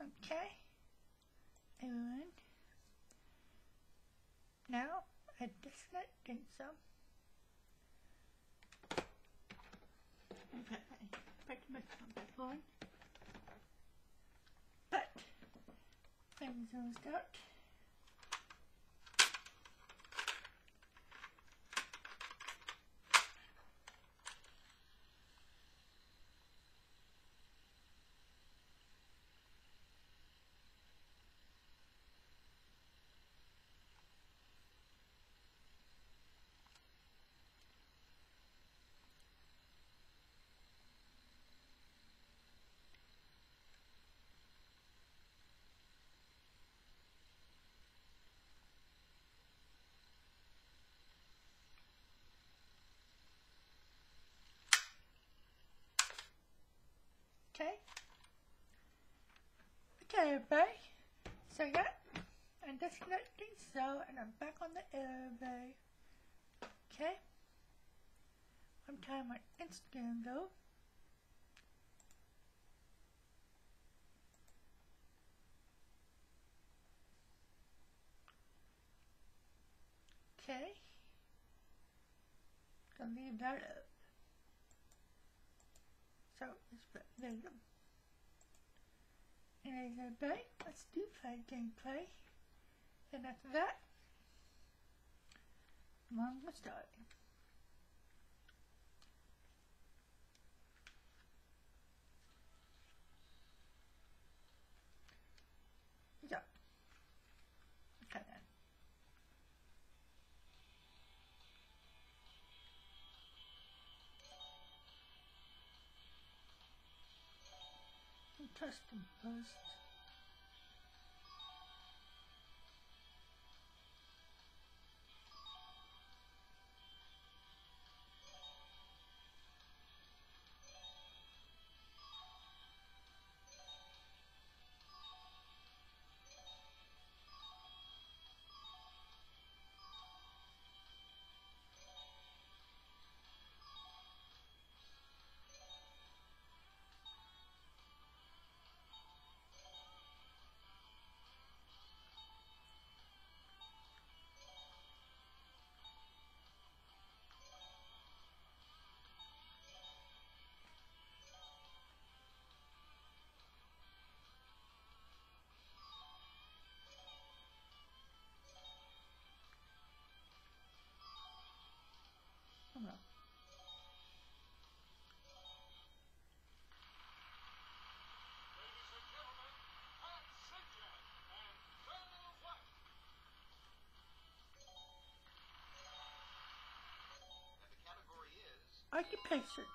Okay, and now I disconnecting some. Okay, put the microphone back on. But things are out. Okay. Okay, everybody. So yeah, I'm disconnecting, and I'm back on the airway. Okay. I'm trying my Instagram though. Okay. So leave that up. So let's put there you go. And everybody, let's do play gameplay. And after that, I'm gonna start. So, okay then. Custom post. Come on. Occupation.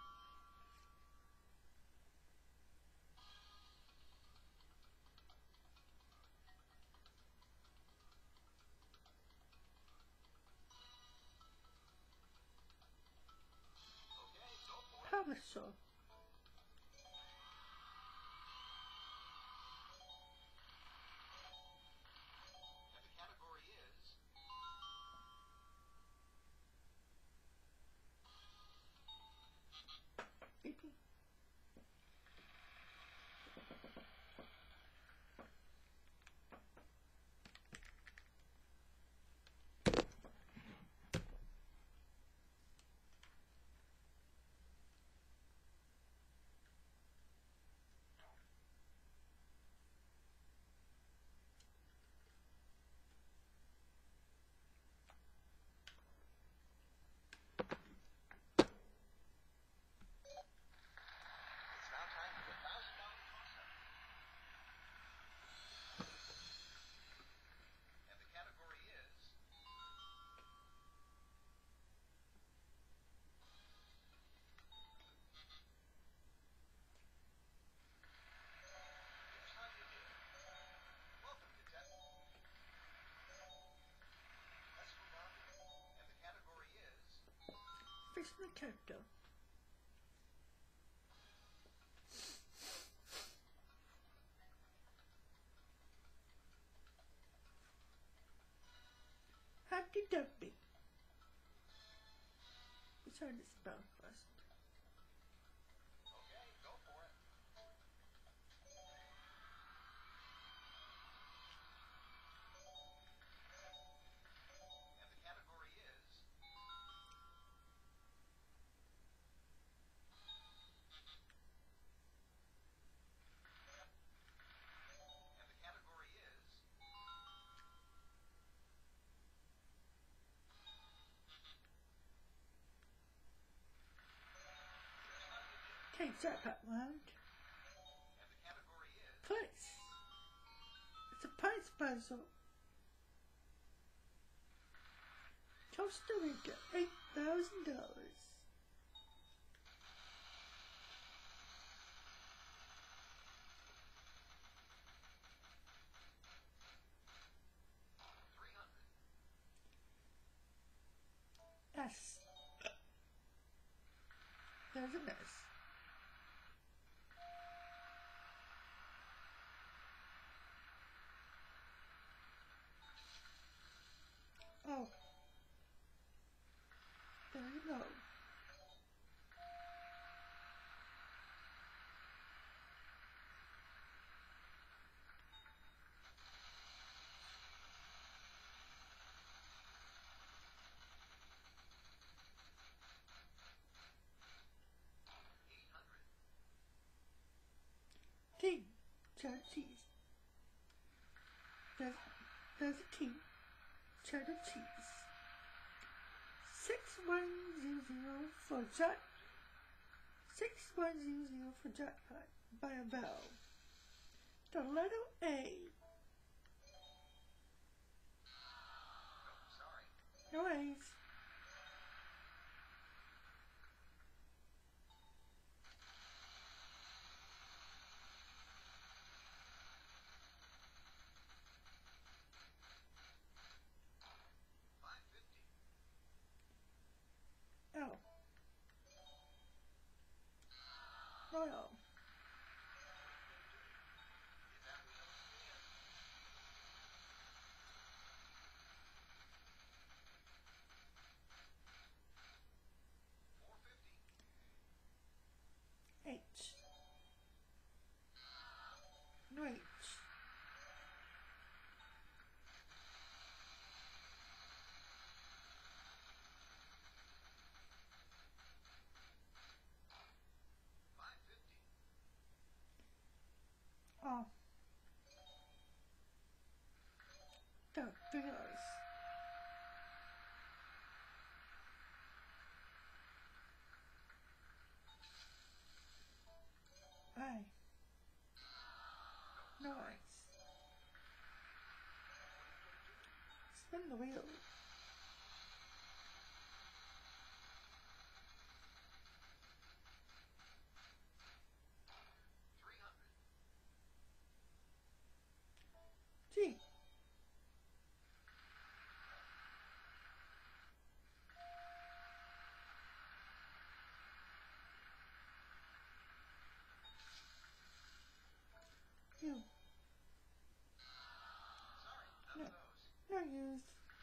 Publisher. Fix the character. Happy Dumpy. Let's try to spell first. Okay, jackpot round. Place. It's a prize puzzle. Costa Rica, $8,000. S. There's an S. Oh. There you go. T. Cheddar cheese. There's a T. Cheddar cheese. 6100 for jack. 6100 for jackpot by a bell. The letter A. No A's. L. No L. H. No H. Oh. The three R's. I. No I's. Spin the wheel. G. U. No. No use.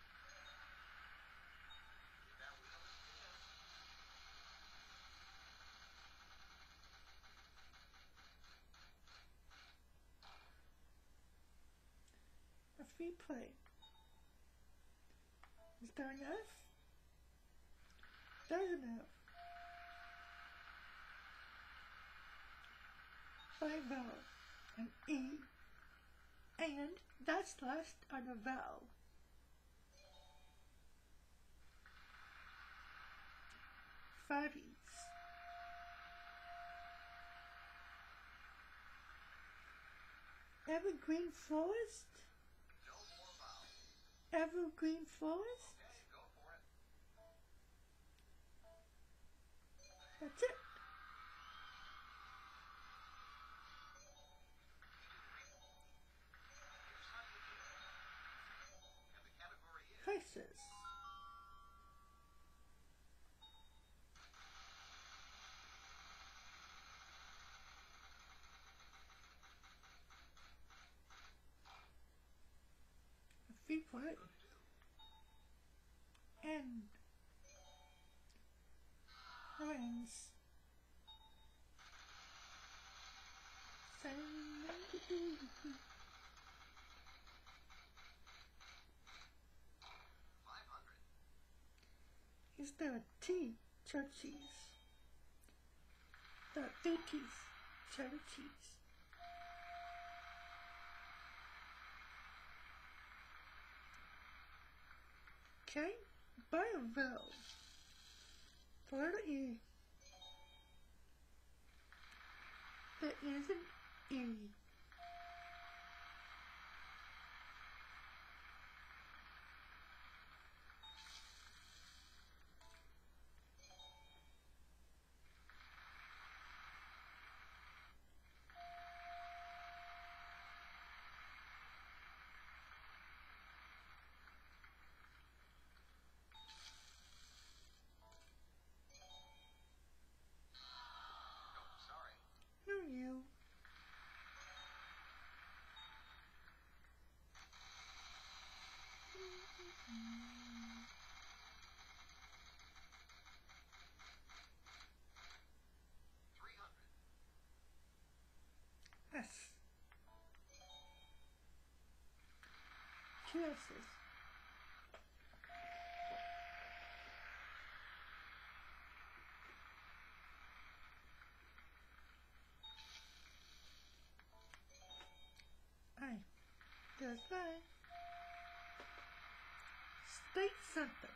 A free play. Is there an F? There's an F. 5 vowels. An E. And that's last on a vowel. 5 E's. Evergreen Forest? Evergreen Forest? That's it. Places. A free play. And rings. Is there a T? Cheddar cheese. There are 2 T's. Cheddar cheese. Okay, by a vowel. The letter E. is an E. Who knew? S. Two S's. I. Does that. State something.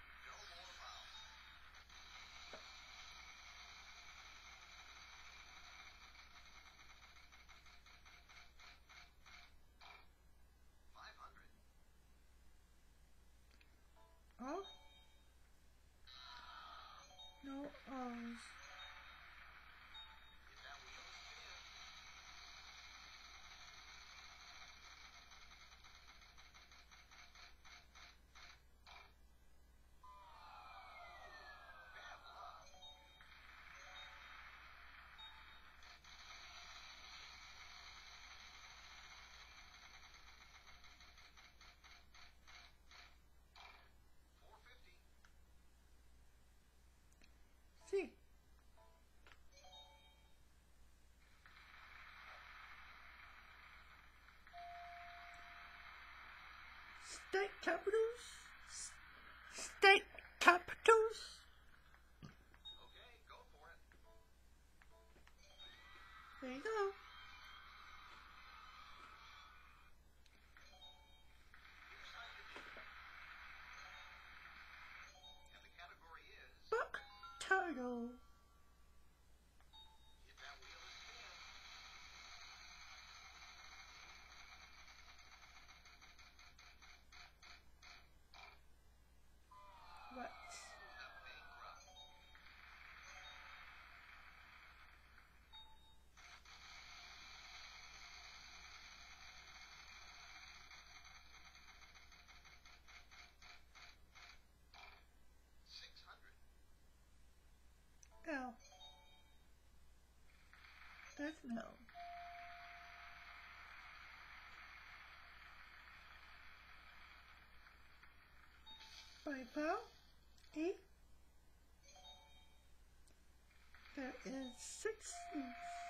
Oh? No O's. C. State capitals. State capitals. Okay, go for it. There you go. And the category is Book title. If That Wheel is Spin. What? The Bankrupt. $600. L. There's no. By vowel, E. There is 6 E's.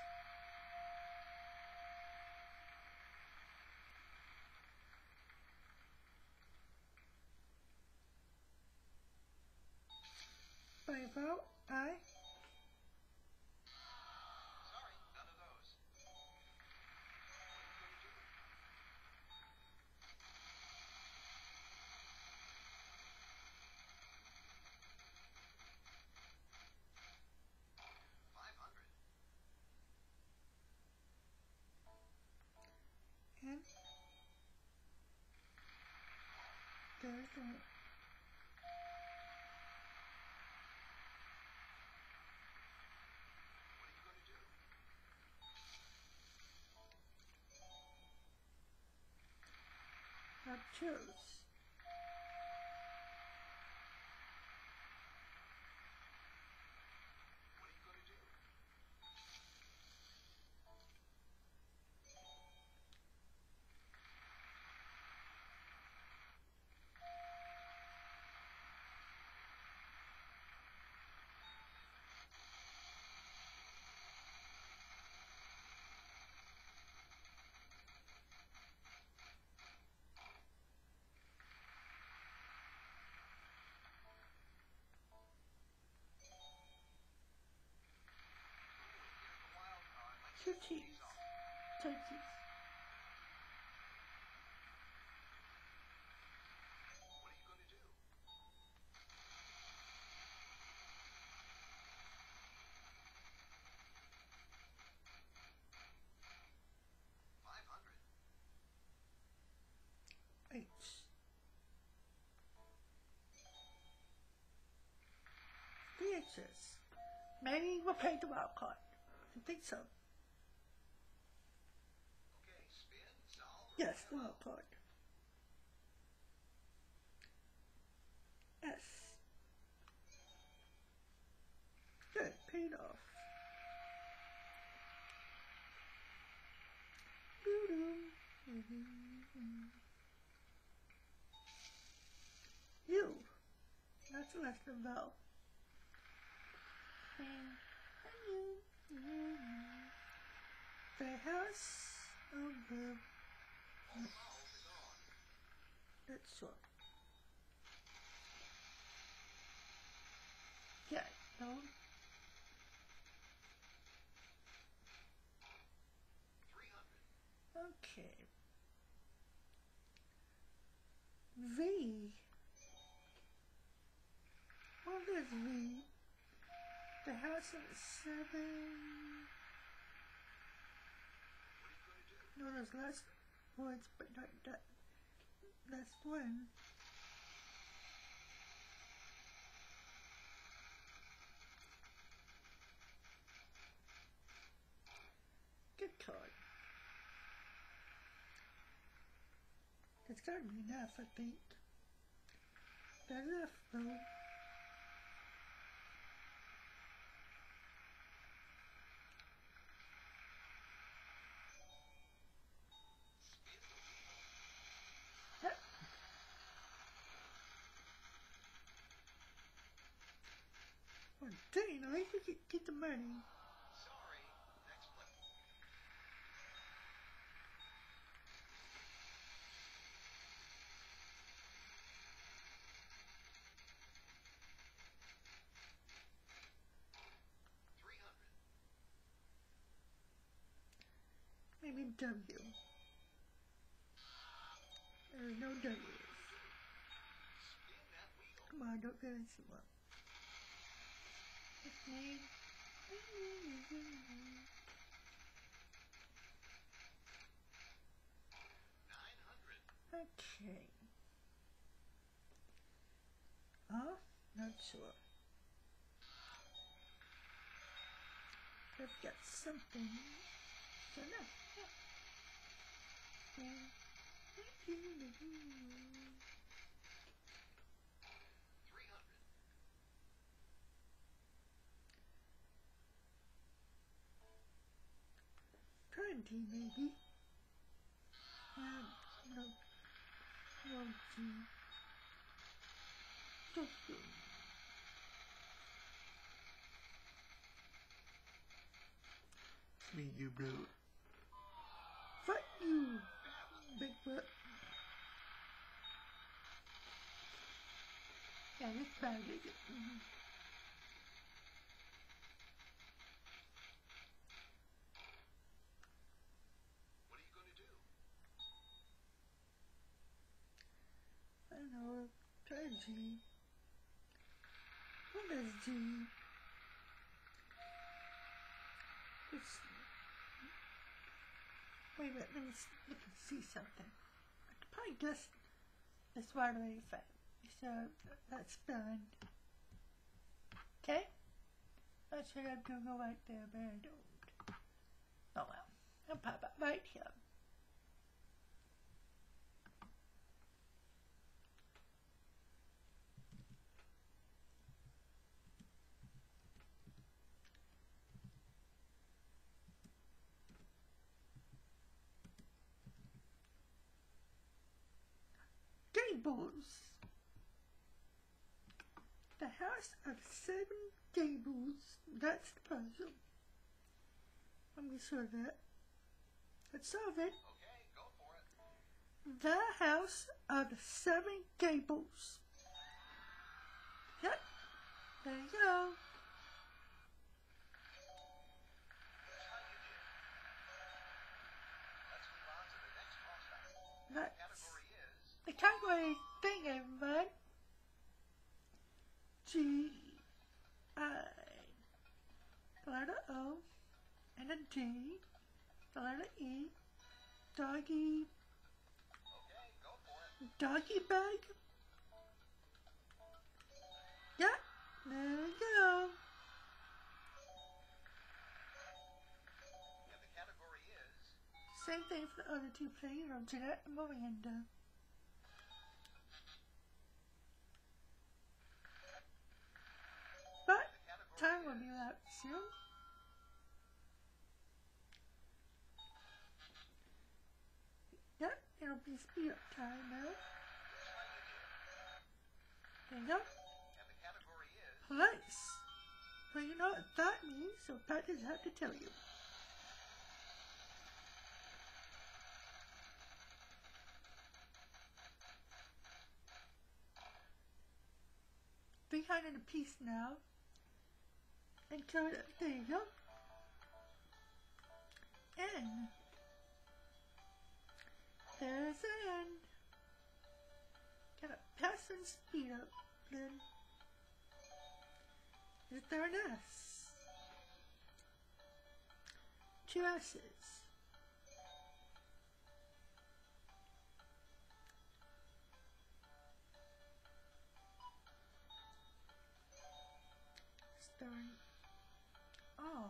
By vowel, I. Sorry, none of those. What are you going to do? $500. And there's no. What are you going to do? I've chose. What are you going to do? Here's the wild card. Let's Two see T's. these off. Turkeys. What are you going to do? answers. Maybe we'll play the wild card. I think so. Okay, spin, solve. Yes, the wild card. S. Good, paid off. You. That's less than Val. The house of the... That's all. Yeah, no. 300. Okay. V. What is V? The house of 7. No, there's less words, but not that. Last one. Good card. It's gotta be enough, I think. That's enough, though. Yep. Well, dang, at least we could get the money. Sorry. Next play. Maybe W. There's no W's. Spin that wheel. Come on, don't get into one. Just need... 900. Okay. Huh? Not sure. I've got something. So no. Yeah. 300. Twenty maybe. No. No G. Something. Me, you blue. Fuck you, Bigfoot. Yeah, this bad, is it? What are you going to do? I don't know. Try G. What is G? It's... Wait a minute, let me look and see something. I could probably guess this right away if I... So, that's fine. Okay? I should have Google right there, but I don't. Oh well. I'll pop it right here. Gables. The house of 7 gables. That's the puzzle. I'm gonna solve that. Let's solve it. Okay, go for it. The house of 7 gables. Yep. There you go. Looks like you did. Let's move on to the next cross item. That's Category is the category thing, everyone. G-I. The letter O. And a D. The letter E. Doggy. okay, go for it. Doggy bag. Yeah. There we go. And the category is... Same thing for the other two players, Jeanette and Miranda. But time will be out soon. Yep, it'll be speed up time now. There you go. And the category is... Nice. Well, you know what that means, so Pat doesn't have to tell you. $300 apiece now. Until there you go. And there's the end. Gotta pass and speed up. Then is there an S? 2 S's. Starting. Oh.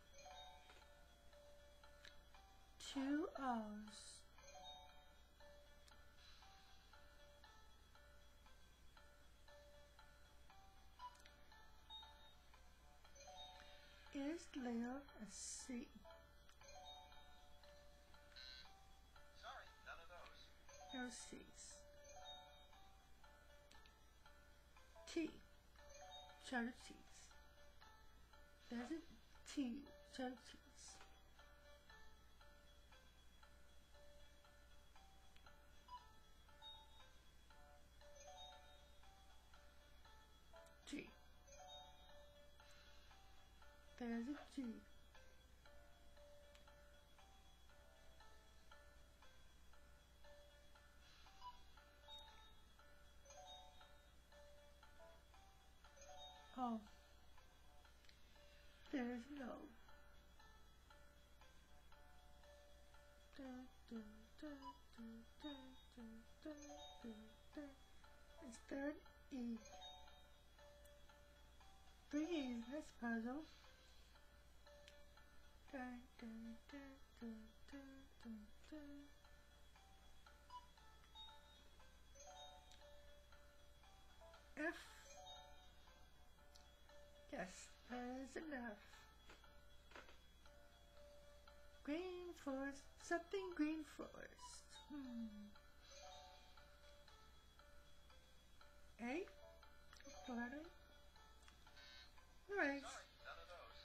2 O's. Is Leo a C? Sorry, none of those. No C's. T. Cheddar cheese. There's a T. Cheddar cheese. G. There's a G. Oh. There's no. Is there an E? 3 E's in this puzzle. F. Yes, there's an F. Green forest, something green forest. A? Florida? Alright. Sorry, none of those.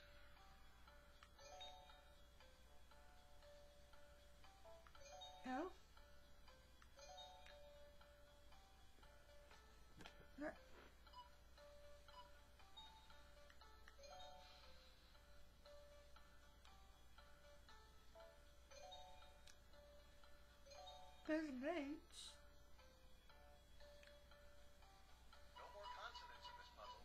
L? No. There's an H. No more consonants in this puzzle.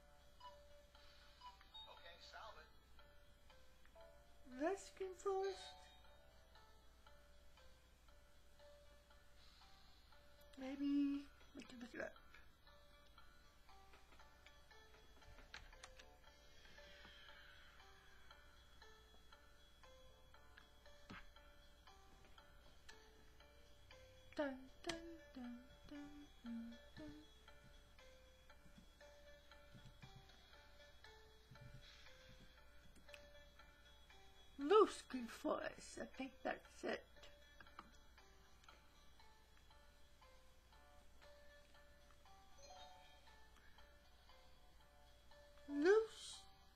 Okay, solve it. That's green forest. Maybe we can look it up. Dun, dun, dun, dun, dun, dun. Loose green forest. I think that's it. Loose.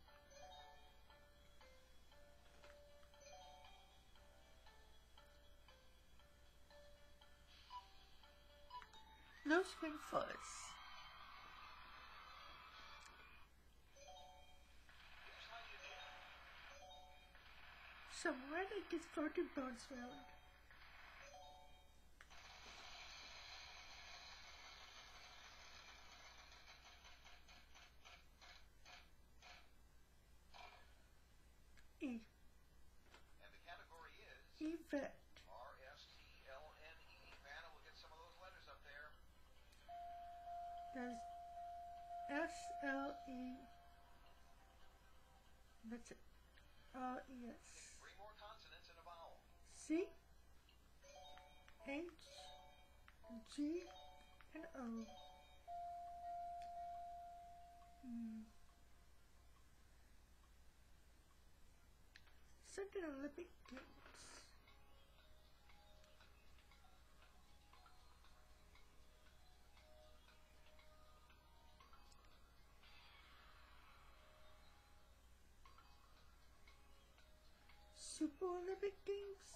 Loose green forest. Whose idea? Somewhere that gets floated bones found. E. And the category is... Event. R-S-T-L-N-E. Vanna will get some of those letters up there. There's S-L-E. That's it. R-E-S. 3 more consonants and a vowel. C, H, G, and O. Something Olympic Games. Super Olympic Games.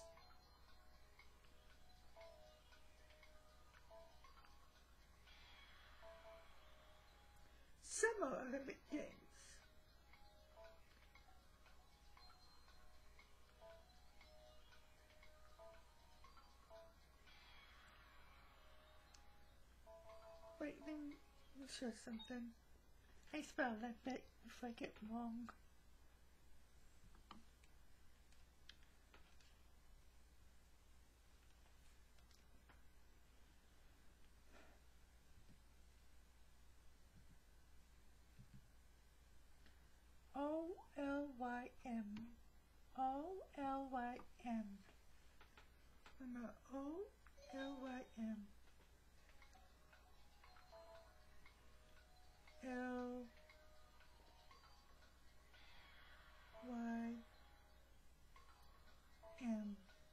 Summer Olympic Games. Wait, let me show something. I spell Olympic if I get wrong. O-L-Y-M. O-L-Y-M. No, O-L-Y-M. L-Y-M.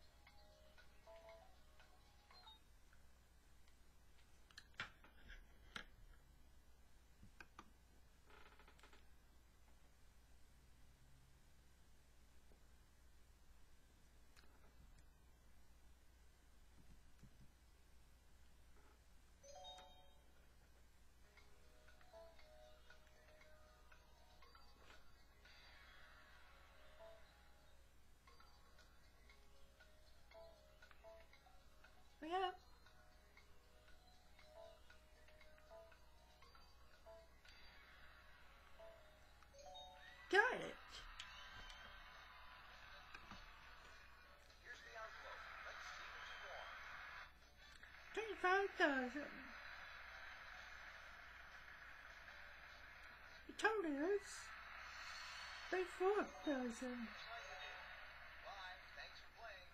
Yeah. Got it. Here's the envelope. Let's see what you want. 25,000. You told us 34,000. Looks like you did. Bye. Thanks for playing.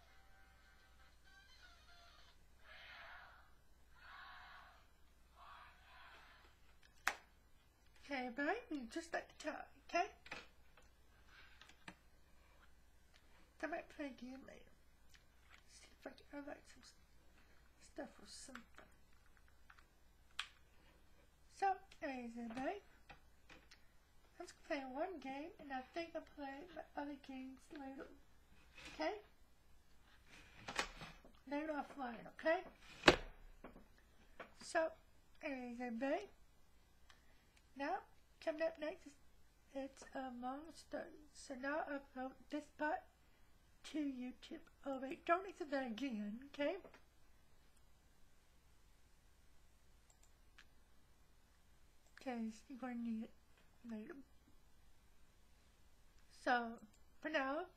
Okay, baby, just like the top, okay? I might play again later. See if I can write some stuff or something. So, anyways, everybody, I'm just playing one game, and I think I'll play my other games later. Okay? Later offline, okay? So, anyways, everybody, now, coming up next, it's Among Us Studies. So now I upload this part to YouTube. Oh wait, don't accept that again, okay? Because you're going to need it later. So, for now,